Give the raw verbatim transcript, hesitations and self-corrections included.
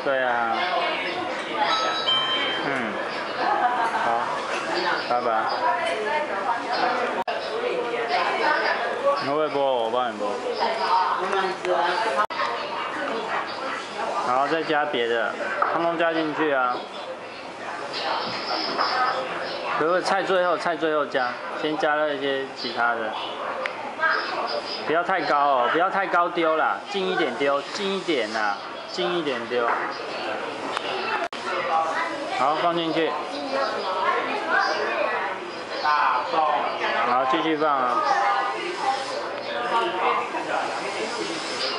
对啊。嗯。好，拜拜。你会不会播？我帮你播。然后再加别的，通通加进去啊。如果菜最后，菜最后加，先加了一些其他的。不要太高哦，不要太高丢啦，近一点丢，近一点啦，近一点丢。好，放进去。好，继续放啊。